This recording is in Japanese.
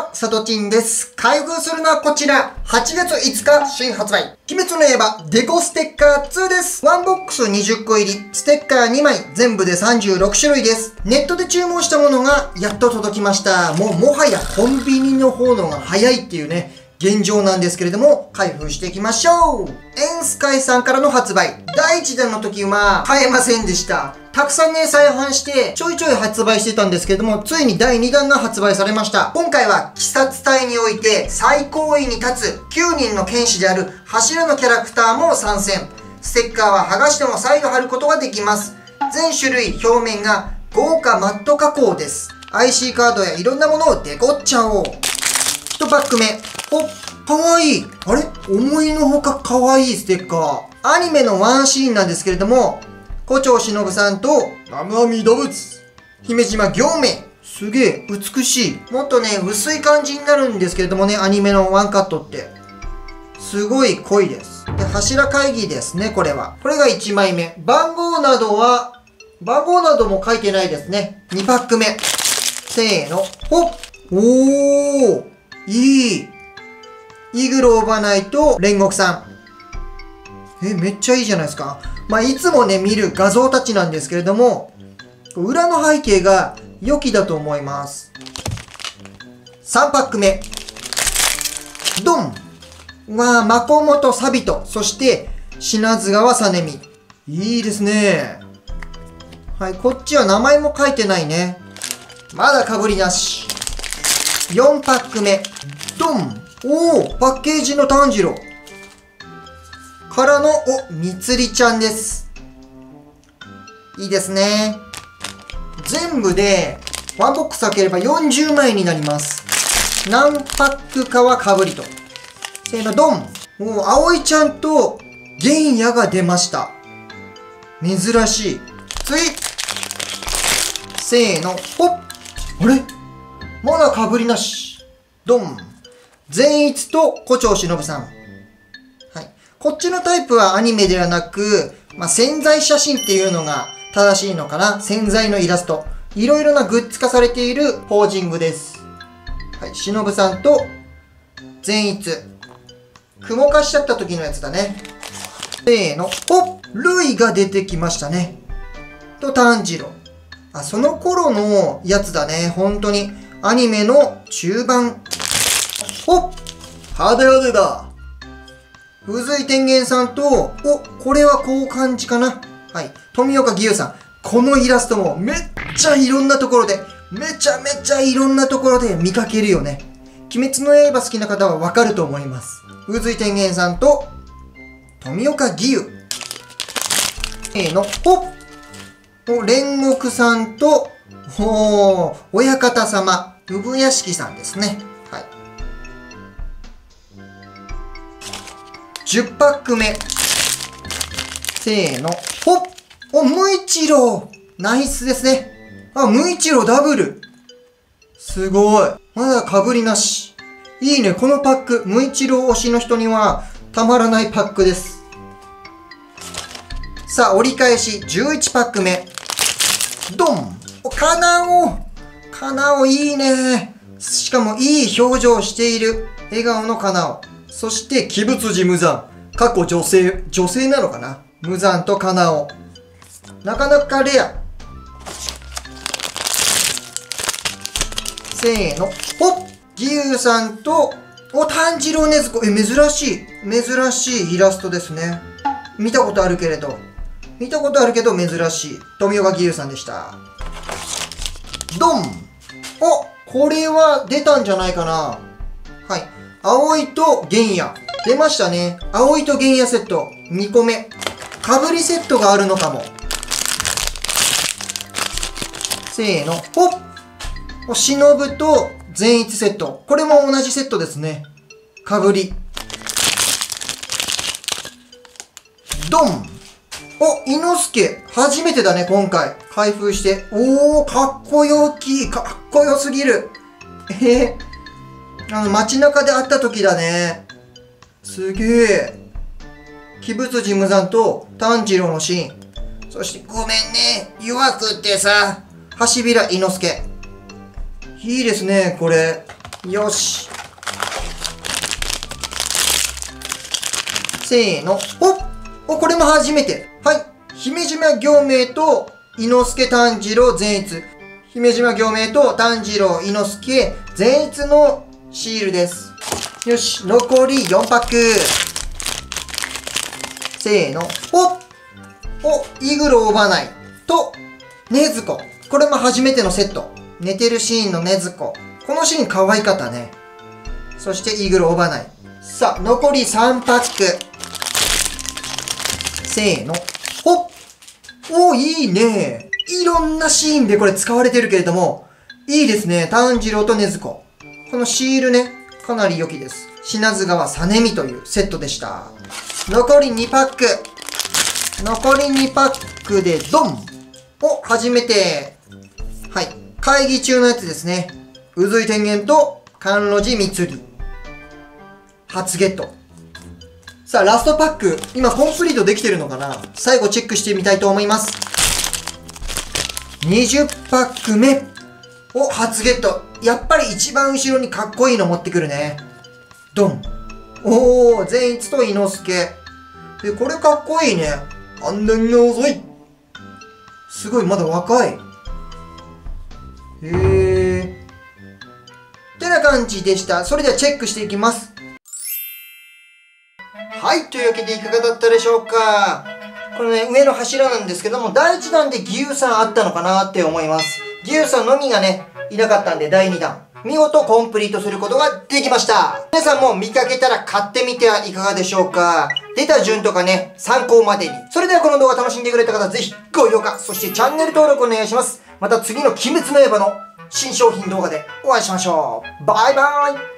さとちんです。開封するのはこちら。8月5日新発売。鬼滅の刃デコステッカー2です。ワンボックス20個入り。ステッカー2枚。全部で36種類です。ネットで注文したものがやっと届きました。もはやコンビニの方のが早いっていうね。現状なんですけれども、開封していきましょう。エンスカイさんからの発売。第1弾の時は買えませんでした。たくさんね、再販して、ちょいちょい発売してたんですけれども、ついに第2弾が発売されました。今回は、鬼殺隊において最高位に立つ9人の剣士である柱のキャラクターも参戦。ステッカーは剥がしても再度貼ることができます。全種類表面が豪華マット加工です。IC カードやいろんなものをデコっちゃおう。1パック目。お、かわいい。あれ？思いのほかかわいいステッカー。アニメのワンシーンなんですけれども、胡蝶忍さんと、南無阿弥陀仏、姫島行明。すげえ、美しい。もっとね、薄い感じになるんですけれどもね、アニメのワンカットって。すごい濃いです。で、柱会議ですね、これは。これが1枚目。番号なども書いてないですね。2パック目。せーの。ほっ。おー。いい。イグローバナイと煉獄さん。めっちゃいいじゃないですか。いつもね、見る画像たちなんですけれども、裏の背景が良きだと思います。3パック目。ドン。マコモトサビト。そして、品津川さねみ。いいですね。はい、こっちは名前も書いてないね。まだ被りなし。4パック目。ドン。おー、パッケージの炭治郎。からの、みつりちゃんです。いいですね。全部で、ワンボックス開ければ40枚になります。何パックかは被りと。せーの、ドン。もう、葵ちゃんと、玄也が出ました。珍しい。次。せーの、ほっ。あれ？まだ被りなし。ドン。善逸と胡蝶忍さん。はい。こっちのタイプはアニメではなく、宣材写真っていうのが正しいのかな。宣材のイラスト。いろいろなグッズ化されているポージングです。はい。忍さんと善逸。雲化しちゃった時のやつだね。せーの。ほっ！ルイが出てきましたね。と炭治郎。その頃のやつだね。本当に。アニメの中盤。おっ！派手派手だ。風水天元さんと、これはこう感じかな。はい。富岡義勇さん。このイラストもめっちゃいろんなところで、めちゃめちゃいろんなところで見かけるよね。鬼滅の刃好きな方はわかると思います。風水天元さんと、富岡義勇。ほっ！煉獄さんと、親方様、産屋敷さんですね。はい。10パック目。せーの、ほっ！無一郎！ナイスですね。無一郎ダブル。すごい。まだ被りなし。いいね、このパック。無一郎推しの人にはたまらないパックです。さあ、折り返し11パック目。ドン！カナオいいね。しかもいい表情している。笑顔のカナオ。そして、鬼仏寺無惨。過去女性なのかな？無惨とカナオ。なかなかレア。せーの。ほっ！義勇さんと、炭治郎禰豆子。珍しいイラストですね。見たことあるけど珍しい。富岡義勇さんでした。ドン！これは出たんじゃないかな。はい。葵と玄也。出ましたね。葵と玄也セット。2個目。かぶりセットがあるのかも。せーの。ほっ！忍と善逸セット。これも同じセットですね。かぶり。ドン！伊之助。初めてだね、今回。開封して。かっこよすぎる。街中で会った時だね。すげえ。鬼仏寺無惨と炭治郎のシーン。そして、ごめんね。弱くってさ。橋平伊之助。いいですね、これ。 よし。せーの。これも初めて。はい。姫島行明と伊之助炭治郎善逸。姫島行明と炭治郎伊之助善逸のシールです。よし。残り4パック。せーの。イグロオバナイと、禰豆子。これも初めてのセット。寝てるシーンの禰豆子。このシーン可愛かったね。そしてイグロオバナイ。さあ、残り3パック。せーの。いいね。いろんなシーンでこれ使われてるけれども、いいですね。炭治郎と禰豆子。このシールね、かなり良きです。品津川実美というセットでした。残り2パック。残り2パックでドン。初めて。はい。会議中のやつですね。宇髄天元と甘露寺蜜里。初ゲット。さあ、ラストパック。今コンプリートできてるのかな？最後チェックしてみたいと思います。20パック目。初ゲット。やっぱり一番後ろにかっこいいの持ってくるね。ドン。善逸と伊之助。これかっこいいね。安全が遅い。すごい、まだ若い。ってな感じでした。それではチェックしていきます。はい、というわけでいかがだったでしょうか。このね、上の柱なんですけども、第1弾で義勇さんあったのかなって思います。義勇さんのみがね、いなかったんで、第2弾。見事コンプリートすることができました。皆さんも見かけたら買ってみてはいかがでしょうか。出た順とかね、参考までに。それではこの動画楽しんでくれた方、ぜひ高評価、そしてチャンネル登録お願いします。また次の鬼滅の刃の新商品動画でお会いしましょう。バイバーイ。